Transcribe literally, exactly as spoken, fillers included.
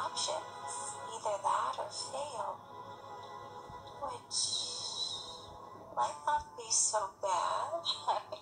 options, either that or fail, which might not be so bad.